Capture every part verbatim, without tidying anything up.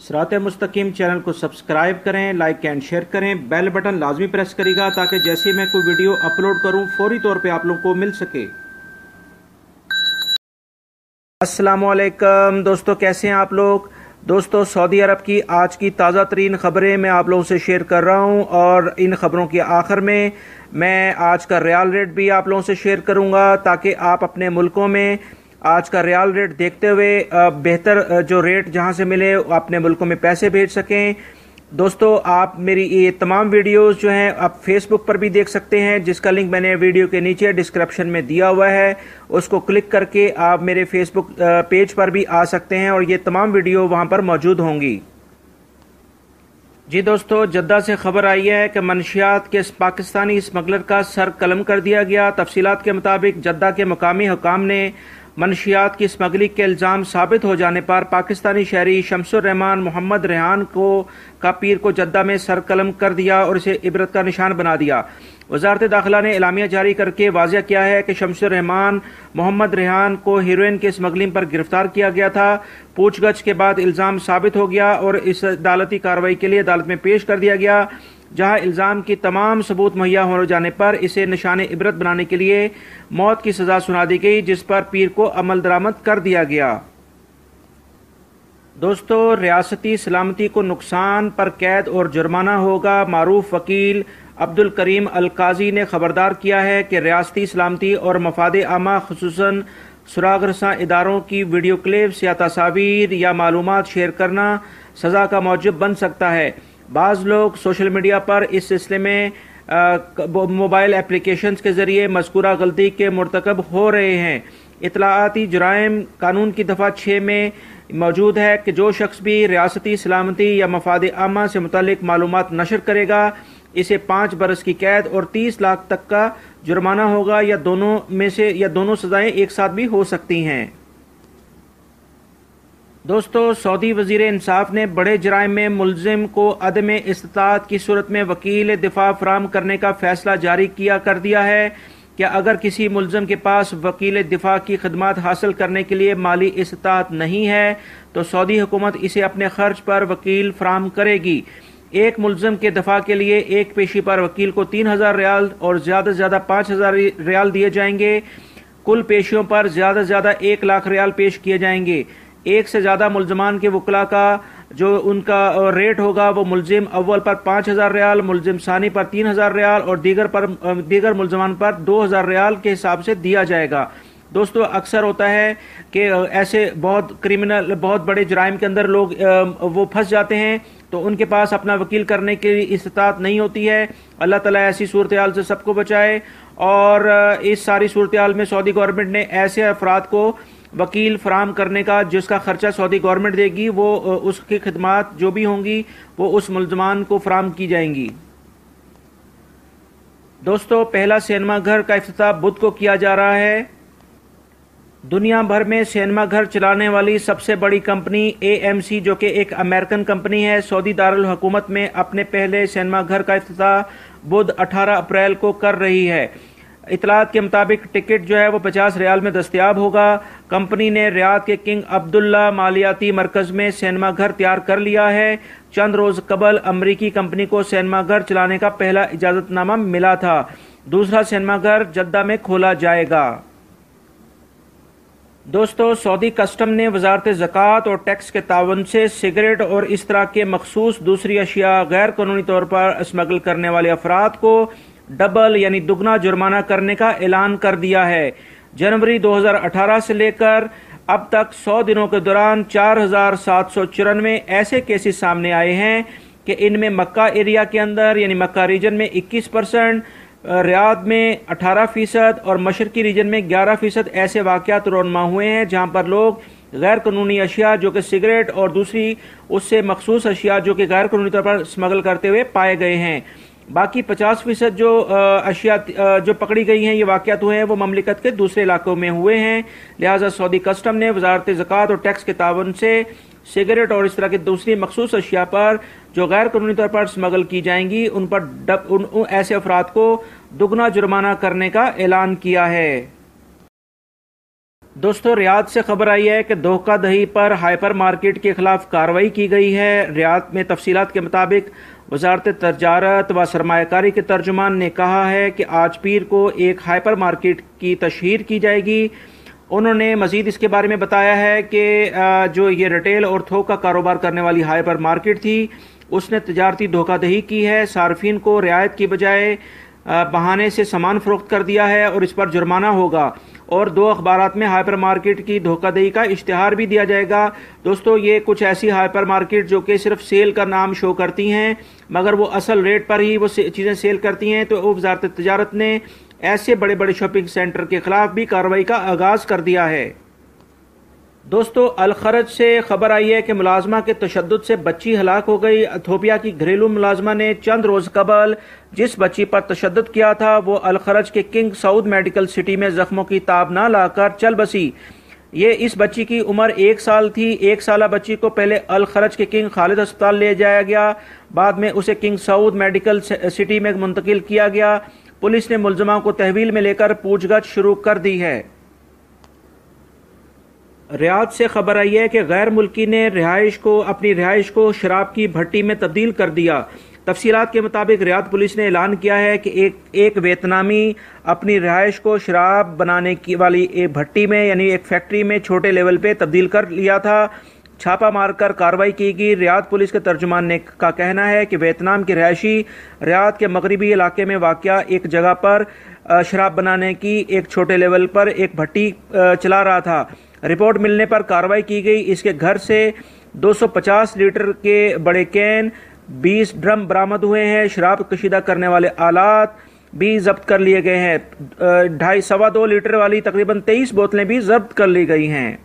सिरात मुस्तकीम चैनल को सब्सक्राइब करें, लाइक एंड शेयर करें, बेल बटन लाजमी प्रेस करेगा ताकि जैसे मैं कोई वीडियो अपलोड करूं फौरी तौर पे आप लोगों को मिल सके। अस्सलामुअलैकुम दोस्तों, कैसे हैं आप लोग। दोस्तों, सऊदी अरब की आज की ताज़ा तरीन खबरें मैं आप लोगों से शेयर कर रहा हूं और इन खबरों के आखिर में मैं आज का रियाल रेट भी आप लोगों से शेयर करूंगा ताकि आप अपने मुल्कों में आज का रियाल रेट देखते हुए बेहतर जो रेट जहां से मिले अपने मुल्कों में पैसे भेज सकें। दोस्तों, आप मेरी ये तमाम वीडियोस जो हैं आप फेसबुक पर भी देख सकते हैं, जिसका लिंक मैंने वीडियो के नीचे डिस्क्रिप्शन में दिया हुआ है। उसको क्लिक करके आप मेरे फेसबुक पेज पर भी आ सकते हैं और ये तमाम वीडियो वहां पर मौजूद होंगी। जी दोस्तों, जद्दा से खबर आई है कि मनशियात के पाकिस्तानी स्मगलर का सर कलम कर दिया गया। तफसीलात के मुताबिक जद्दा के मुकामी हुकाम ने मनशियात की स्मगलिंग के इल्ज़ाम साबित हो जाने पर पाकिस्तानी शहरी शमसुर रहमान मोहम्मद रेहान को का पीर को जद्दा में सर कलम कर दिया और इसे इबरत का निशान बना दिया। वजारत दाखिला ने एलामिया जारी करके वाज़ेह किया है कि शमसुर रहमान मोहम्मद रेहान को हेरोइन के स्मगलिंग पर गिरफ्तार किया गया था। पूछगछ के बाद इल्ज़ाम साबित हो गया और इस अदालती कार्रवाई के लिए अदालत में पेश कर दिया गया, जहां इल्ज़ाम की तमाम सबूत मुहैया हो जाने पर इसे निशान इबरत बनाने के लिए मौत की सजा सुना दी गई, जिस पर पीर को अमल दरामद कर दिया गया। दोस्तों, रियासती सलामती को नुकसान पर कैद और जुर्माना होगा। मारूफ वकील अब्दुल करीम अल काजी ने खबरदार किया है कि रियासती सलामती और मफाद आमा खुसूसन सुराग रसां इदारों की वीडियो क्लिप्स या तस्वीर या मालूमात शेयर करना सजा का मौजब बन सकता है। बाज़ लोग सोशल मीडिया पर इस सिलसिले में मोबाइल एप्लीकेशंस के जरिए मज़कूरा गलती के मुर्तकब हो रहे हैं। इतलाआती जुराइम कानून की दफ़ा छः में मौजूद है कि जो शख्स भी रियासती सलामती या मफाद आमा से मुतालिक मालूमात नशर करेगा इसे पाँच बरस की कैद और तीस लाख तक का जुर्माना होगा, या दोनों में से या दोनों सजाएं एक साथ भी हो सकती हैं। दोस्तों, सऊदी वजीर इंसाफ ने बड़े जराइम में मुलजिम को अदम इस्तात की सूरत में वकील दिफा फराहम करने का फैसला जारी किया कर दिया है कि अगर किसी मुलजिम के पास वकील दिफा की खदमात हासिल करने के लिए माली इस्तात नहीं है तो सऊदी हुकूमत इसे अपने खर्च पर वकील फराहम करेगी। एक मुलजिम के दफा के लिए एक पेशी पर वकील को तीन हजार रियाल और ज्यादा से ज्यादा पाँच हजार रियाल दिए जाएंगे। कुल पेशियों पर ज्यादा से ज्यादा एक लाख रियाल पेश किए जाएंगे। एक से ज्यादा मुलजमान के वकला का जो उनका रेट होगा वो मुलजिम अव्वल पर पाँच हजार रियाल, मुलजिम सानी पर तीन हजार रियाल और दीगर पर दीगर मुलजमान पर दो हजार रियाल के हिसाब से दिया जाएगा। दोस्तों, अक्सर होता है कि ऐसे बहुत क्रिमिनल बहुत बड़े जुराइम के अंदर लोग वो फंस जाते हैं तो उनके पास अपना वकील करने की इस्तात नहीं होती है। अल्लाह ताला ऐसी सूरत हाल से सबको बचाए। और इस सारी सूरत हाल में सऊदी गवर्नमेंट ने ऐसे अफराद को वकील फराहम करने का जिसका खर्चा सऊदी गवर्नमेंट देगी वो उसकी खिदमात जो भी होंगी वो उस मुलजमान को फराहम की जाएंगी। दोस्तों, पहला सिनेमा घर का इफ्तिताह बुध को किया जा रहा है। दुनिया भर में सिनेमा घर चलाने वाली सबसे बड़ी कंपनी ए एम सी, जो कि एक अमेरिकन कंपनी है, सऊदी दारुल हुकूमत में अपने पहले सिनेमा घर का इफ्तिताह बुध अठारह अप्रैल को कर रही है। इतलात के मुताबिक टिकट जो है वो पचास रियाल में दस्तयाब होगा। कंपनी ने रियाद के किंग अब्दुल्ला मालियाती मरकज में सिनेमा घर तैयार कर लिया है। चंद रोज कबल अमरीकी कंपनी को सिनेमा घर चलाने का पहला इजाजतनामा मिला था। दूसरा सिनेमा घर जद्दा में खोला जाएगा। दोस्तों, सऊदी कस्टम ने वजारत ज़कात और टैक्स के तावन से सिगरेट और इस तरह के मखसूस दूसरी अशिया गैर कानूनी तौर पर स्मगल करने वाले अफराद को डबल यानी दुगना जुर्माना करने का ऐलान कर दिया है। जनवरी दो हजार अठारह से लेकर अब तक सौ दिनों के दौरान चार हजार सात सौ चौरानवे ऐसे केसेस सामने आए हैं कि इनमें मक्का एरिया के अंदर यानी मक्का रीजन में इक्कीस परसेंट, रियाद में अठारह फीसद और मशरकी रीजन में ग्यारह फीसद ऐसे वाक़यात रोनमा हुए हैं जहां पर लोग गैर कानूनी अशिया जो कि सिगरेट और दूसरी उससे मखसूस अशिया जो कि गैर कानूनी तौर पर स्मगल करते हुए पाए गए हैं। बाकी पचास फीसद जो अशिया जो पकड़ी गई हैं ये वाक़यात हुए हैं वो ममलिकत के दूसरे इलाकों में हुए हैं। लिहाजा सऊदी कस्टम ने वजारत ज़कात और टैक्स के तावन से सिगरेट और इस तरह की दूसरी मखसूस अशिया पर जो गैर कानूनी तौर पर स्मगल की जाएंगी उन पर डब, उन, उन ऐसे अफराद को दुगना जुर्माना करने का ऐलान किया है। دوستو ریاض سے خبر آئی ہے کہ دھوکہ دہی پر ہائپر مارکیٹ کے خلاف کارروائی کی گئی ہے۔ ریاض میں تفصیلات کے مطابق وزارت تجارت و سرمایہ کاری کے ترجمان نے کہا ہے کہ آج پیر کو ایک ہائپر مارکیٹ کی تشہیر کی جائے گی۔ انہوں نے مزید اس کے بارے میں بتایا ہے کہ جو یہ ریٹیل اور تھوک کا کاروبار کرنے والی ہائپر مارکیٹ تھی اس نے تجارتی دھوکہ دہی کی ہے، صارفین کو رعایت کی بجائے بہانے سے سامان فروخت کر دیا ہے اور اس پر جرمانہ ہوگا، اور دو اخبارات میں ہائپر مارکیٹ کی دھوکہ دہی کا اشتہار بھی دیا جائے گا۔ دوستو یہ کچھ ایسی ہائپر مارکیٹ جو کہ صرف سیل کا نام شو کرتی ہیں مگر وہ اصل ریٹ پر ہی وہ چیزیں سیل کرتی ہیں، تو وزارت تجارت نے ایسے بڑے بڑے شاپنگ سینٹر کے خلاف بھی کارروائی کا آغاز کر دیا ہے۔ دوستو الخرج سے خبر آئی ہے کہ ملازمہ کے تشدد سے بچی ہلاک ہو گئی۔ ایتھوپیا کی گھریلو ملازمہ نے چند روز قبل جس بچی پر تشدد کیا تھا وہ الخرج کے کنگ سعود میڈیکل سٹی میں زخموں کی تاب نہ لا کر چل بسی۔ یہ اس بچی کی عمر ایک سال تھی۔ ایک سالہ بچی کو پہلے الخرج کے کنگ خالد ہسپتال لے جایا گیا، بعد میں اسے کنگ سعود میڈیکل سٹی میں منتقل کیا گیا۔ پولیس نے ملزمہ کو تحویل میں لے کر پوچھ گچھ شروع کر دی ہے۔ ریاض سے خبر آئی ہے کہ غیر ملکی نے رہائش کو اپنی رہائش کو شراب کی بھٹی میں تبدیل کر دیا۔ تفصیلات کے مطابق ریاض پولیس نے اعلان کیا ہے کہ ایک ایک ویتنامی اپنی رہائش کو شراب بنانے کی والی ایک بھٹی میں یعنی ایک فیکٹری میں چھوٹے لیول پہ تبدیل کر لیا تھا۔ چھاپا مار کر کارروائی کی گئی۔ ریاض پولیس کے ترجمان نے کا کہنا ہے کہ ویتنام کے رہائشی ریاض کے مغربی علاقے میں واقع ایک جگہ پر شراب بنانے کی ایک چھوٹے لیول پر ایک بھٹی چلا رہا تھا۔ رپورٹ ملنے پر کارروائی کی گئی۔ اس کے گھر سے دو سو پچاس لیٹر کے بڑے کین، بیس ڈرم برآمد ہوئے ہیں۔ شراب کشیدہ کرنے والے آلات بھی ضبط کر لیے گئے ہیں۔ ڈھائی سوا دو لیٹر والی تقریباً تیئیس بوتلیں بھی ضبط کر لی گئی ہیں۔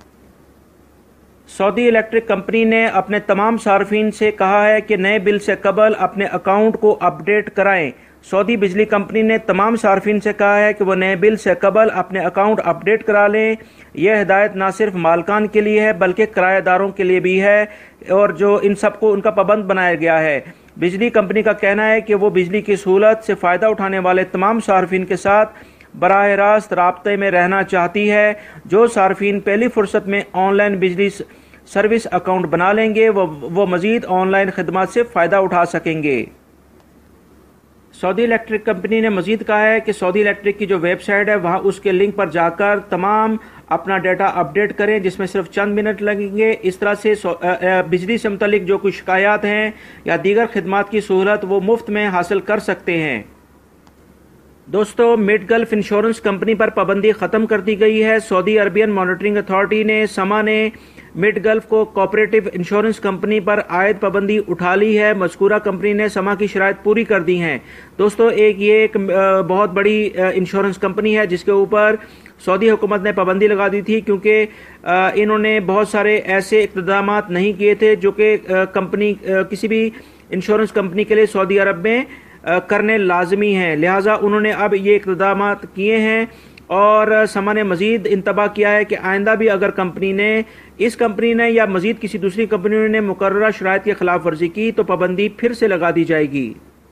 سعودی الیکٹرک کمپنی نے اپنے تمام صارفین سے کہا ہے کہ نئے بل سے قبل اپنے اکاؤنٹ کو اپ ڈیٹ کرائیں۔ سعودی بجلی کمپنی نے تمام صارفین سے کہا ہے کہ وہ نئے بل سے قبل اپنے اکاؤنٹ اپ ڈیٹ کرا لیں۔ یہ ہدایت نہ صرف مالکان کے لیے ہے بلکہ کرایہ داروں کے لیے بھی ہے اور جو ان سب کو ان کا پابند بنایا گیا ہے۔ بجلی کمپنی کا کہنا ہے کہ وہ بجلی کی سہولت سے فائدہ اٹھانے والے تمام صارفین کے ساتھ براہ راست رابطے میں رہنا چاہتی ہے۔ جو صارفین پہلی فرصت میں آن لائن بجلی سروس اکاؤنٹ بنا لیں گے وہ وہ مزید آن لائن خدمات سے فائدہ اٹھا سکیں گے۔ سعودی الیکٹرک کمپنی نے مزید کہا ہے کہ سعودی الیکٹرک کی جو ویب سائٹ ہے وہاں اس کے لنک پر جا کر تمام اپنا ڈیٹا اپ ڈیٹ کریں جس میں صرف چند منٹ لگیں گے۔ اس طرح سے بجلی سے متعلق جو کچھ شکایات ہیں یا دیگر خدمات کی سہولت وہ مفت میں حاصل کر سکتے ہیں۔ دوستو مڈ گلف انشورنس کمپنی پر پابندی ختم کر دی گئی ہے۔ سعودی عربین مانیٹرنگ اتھارٹی نے سما نے مڈ گلف کو کوآپریٹو انشورنس کمپنی پر عائد پابندی اٹھا لی ہے۔ مذکورہ کمپنی نے سما کی شرائط پوری کر دی ہیں۔ دوستو ایک یہ ایک بہت بڑی انشورنس کمپنی ہے جس کے اوپر سعودی حکومت نے پابندی لگا دی تھی کیونکہ انہوں نے بہت سارے ایسے اقتدامات نہیں کیے تھے جو کہ کمپنی کسی بھی انشورنس کمپنی کے لیے سعودی عرب میں کرنے لازمی ہیں، لہٰذا انہوں نے اب یہ اقتدامات کیے ہیں اور سما نے مزید انتباہ کیا ہے کہ آئندہ بھی اگر کمپنی نے اس کمپنی نے یا مزید کسی دوسری کمپنی نے مقررہ شرائط کی خلاف ورزی کی تو پابندی پھر سے لگا دی جائے گی۔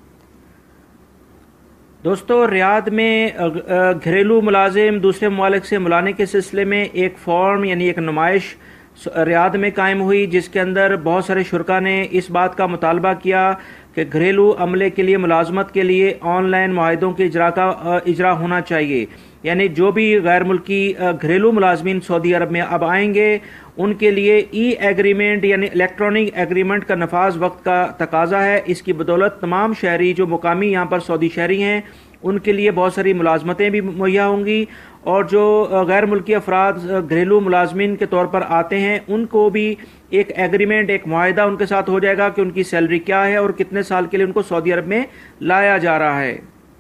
دوستو ریاض میں گھریلو ملازم دوسرے ممالک سے ملانے کے سلسلے میں ایک فورم یعنی ایک نمائش ریاض میں قائم ہوئی جس کے اندر بہت سارے شرکاء نے اس بات کا مطالبہ کیا کہ گھریلو عملے کے لیے ملازمت کے لیے آن لائن معاہدوں کے اجرا کا اجرا ہونا چاہیے، یعنی جو بھی غیر ملکی گھریلو ملازمین سعودی عرب میں اب آئیں گے ان کے لیے ای ایگریمنٹ یعنی الیکٹرانک ایگریمنٹ کا نفاذ وقت کا تقاضا ہے۔ اس کی بدولت تمام شہری جو مقامی یہاں پر سعودی شہری ہیں ان کے لیے بہت ساری ملازمتیں بھی مہیا ہوں گی اور جو غیر ملکی افراد گھریلو ملازمین کے طور پر آتے ہیں ان کو بھی ایک ایگریمنٹ ایک معاہدہ ان کے ساتھ ہو جائے گا کہ ان کی سیلری کیا ہے اور کتنے سال کے لیے ان کو سعودی عرب میں لایا جا رہا ہے۔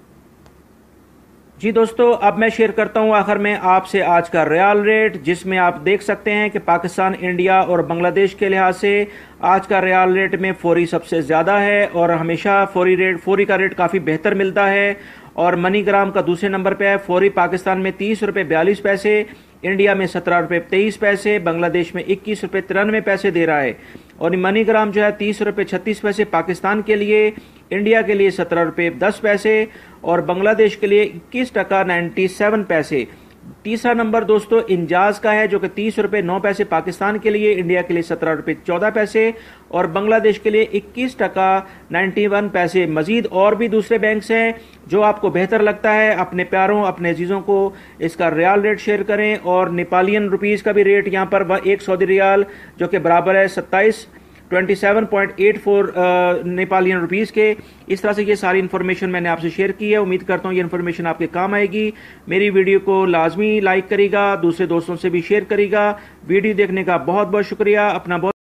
جی دوستو اب میں شیئر کرتا ہوں آخر میں آپ سے آج کا ریال ریٹ جس میں آپ دیکھ سکتے ہیں کہ پاکستان، انڈیا اور بنگلہ دیش کے لحاظ سے آج کا ریال ریٹ میں فوری سب سے زیادہ ہے اور ہمیشہ فوری ریٹ فوری کا ریٹ کافی بہتر ملتا ہے اور منی گرام کا دوسرے نمبر پہ ہے۔ فوری پاکستان میں تیس روپے بیالیس پیسے، انڈیا میں سترہ روپے تیئیس پیسے، بنگلہ دیش میں اکیس روپے ترانوے پیسے دے رہا ہے اور منی گرام جو ہے تیس روپے چھتیس پیسے پاکستان کے لیے، انڈیا کے لیے سترہ روپے دس پیسے اور بنگلہ دیش کے لیے اکیس ٹکا نائنٹی سیون پیسے۔ تیسرا نمبر دوستو انجاز کا ہے جو کہ تیس روپے نو پیسے پاکستان کے لیے، انڈیا کے لیے سترہ روپے چودہ پیسے اور بنگلہ دیش کے لیے اکیس ٹکا نائنٹی ون پیسے۔ مزید اور بھی دوسرے بینکس ہیں، جو آپ کو بہتر لگتا ہے اپنے پیاروں اپنے عزیزوں کو اس کا ریال ریٹ شیئر کریں۔ اور نیپالین روپیز کا بھی ریٹ یہاں پر ایک سعودی ریال جو کہ برابر ہے ستائیس twenty seven point eight four Nepalian rupees کے۔ اس طرح سے یہ ساری انفارمیشن میں نے آپ سے شیئر کی ہے، امید کرتا ہوں یہ انفارمیشن آپ کے کام آئے گی۔ میری ویڈیو کو لازمی لائک کرے گا، دوسرے دوستوں سے بھی شیئر کرے گا۔ ویڈیو دیکھنے کا بہت بہت شکریہ، اپنا بہت